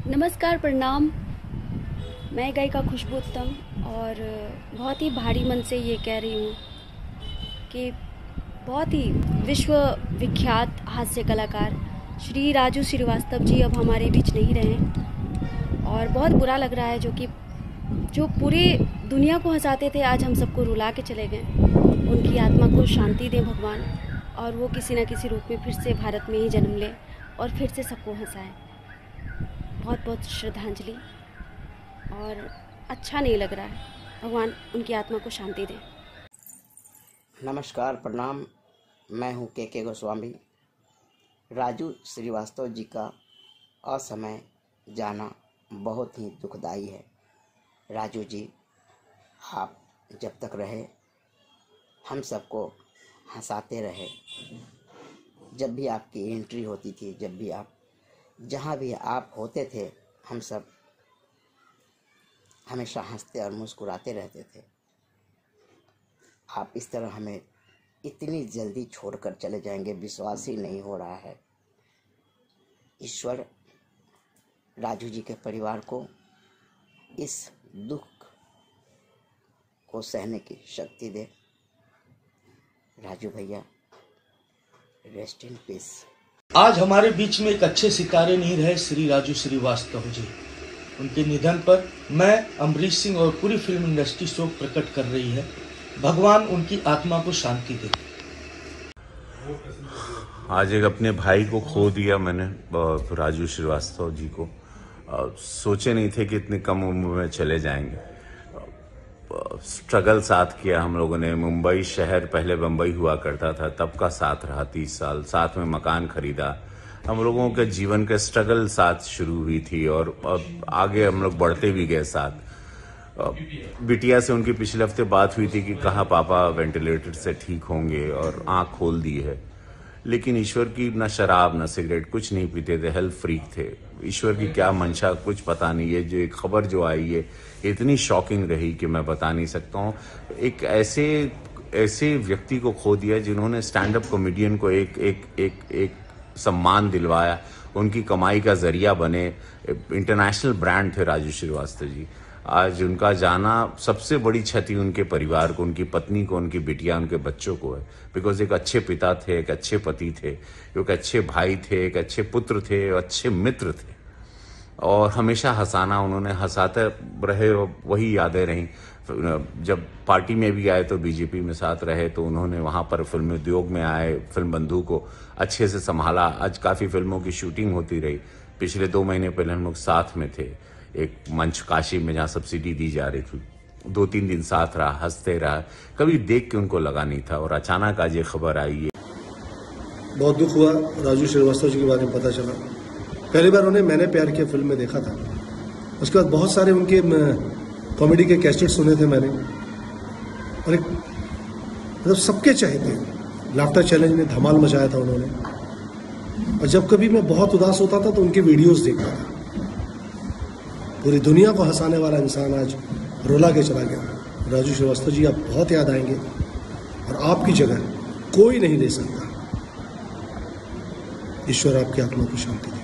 नमस्कार, प्रणाम। मैं गायिका खुशबू उत्तम और बहुत ही भारी मन से ये कह रही हूँ कि बहुत ही विश्व विख्यात हास्य कलाकार श्री राजू श्रीवास्तव जी अब हमारे बीच नहीं रहे और बहुत बुरा लग रहा है। जो पूरी दुनिया को हंसाते थे, आज हम सबको रुला के चले गए। उनकी आत्मा को शांति दें भगवान, और वो किसी न किसी रूप में फिर से भारत में ही जन्म ले और फिर से सबको हंसाए। बहुत बहुत श्रद्धांजलि। और अच्छा नहीं लग रहा है, भगवान उनकी आत्मा को शांति दें। नमस्कार, प्रणाम। मैं हूं के गोस्वामी। राजू श्रीवास्तव जी का असमय जाना बहुत ही दुखदाई है। राजू जी, आप जब तक रहे हम सबको हंसाते रहे। जब भी आपकी एंट्री होती थी, जब भी आप जहाँ भी आप होते थे, हम सब हमेशा हंसते और मुस्कुराते रहते थे। आप इस तरह हमें इतनी जल्दी छोड़कर चले जाएंगे, विश्वास ही नहीं हो रहा है। ईश्वर राजू जी के परिवार को इस दुख को सहने की शक्ति दे। राजू भैया, रेस्ट इन पीस। आज हमारे बीच में एक अच्छे सितारे नहीं रहे श्री राजू श्रीवास्तव जी। उनके निधन पर मैं, अमरीश सिंह और पूरी फिल्म इंडस्ट्री शोक प्रकट कर रही है। भगवान उनकी आत्मा को शांति दे। आज एक अपने भाई को खो दिया मैंने, राजू श्रीवास्तव जी को। सोचे नहीं थे कि इतनी कम उम्र में चले जाएंगे। स्ट्रगल साथ किया हम लोगों ने। मुंबई शहर, पहले बम्बई हुआ करता था, तब का साथ रहा। 30 साल साथ में मकान खरीदा। हम लोगों के जीवन के स्ट्रगल साथ शुरू हुई थी और आगे हम लोग बढ़ते भी गए साथ। बिटिया से उनकी पिछले हफ्ते बात हुई थी कि कहाँ पापा वेंटिलेटर से ठीक होंगे, और आंख खोल दी है। लेकिन ईश्वर की न शराब न सिगरेट कुछ नहीं पीते थे, हेल्थ फ्रीक थे। ईश्वर की क्या मंशा कुछ पता नहीं है। जो एक खबर जो आई है इतनी शॉकिंग रही कि मैं बता नहीं सकता हूँ। एक ऐसे व्यक्ति को खो दिया जिन्होंने स्टैंड अप कॉमेडियन को एक सम्मान दिलवाया, उनकी कमाई का जरिया बने। इंटरनेशनल ब्रांड थे राजू श्रीवास्तव जी। आज उनका जाना सबसे बड़ी क्षति उनके परिवार को, उनकी पत्नी को, उनकी बिटिया, उनके बच्चों को है। बिकॉज एक अच्छे पिता थे, एक अच्छे पति थे, एक अच्छे भाई थे, एक अच्छे पुत्र थे, अच्छे मित्र थे, और हमेशा हंसाना उन्होंने, हंसाते रहे। वही यादें रहीं। जब पार्टी में भी आए तो बीजेपी में साथ रहे, तो उन्होंने वहाँ पर फिल्म उद्योग में आए, फिल्म बंधु को अच्छे से संभाला। आज काफ़ी फिल्मों की शूटिंग होती रही। पिछले 2 महीने पहले हम लोग साथ में थे एक मंच काशी में, जहाँ सब्सिडी दी जा रही थी। 2-3 दिन साथ रहा, हंसते रहा। कभी देख के उनको लगा नहीं था, और अचानक आज ये खबर आई है। बहुत दुख हुआ राजू श्रीवास्तव जी के बारे में पता चला। पहली बार उन्हें मैंने प्यार किया फिल्म में देखा था। उसके बाद बहुत सारे उनके कॉमेडी के कैसेट सुने थे मैंने, और एक मतलब सबके चाहते लाफ्टर चैलेंज में धमाल मचाया था उन्होंने। और जब कभी मैं बहुत उदास होता था तो उनके वीडियोस देखता था। पूरी दुनिया को हंसाने वाला इंसान आज रुला के चला गया। राजू श्रीवास्तव जी, आप बहुत याद आएंगे, और आपकी जगह कोई नहीं ले सकता। ईश्वर आपकी आत्मा को शांति दे।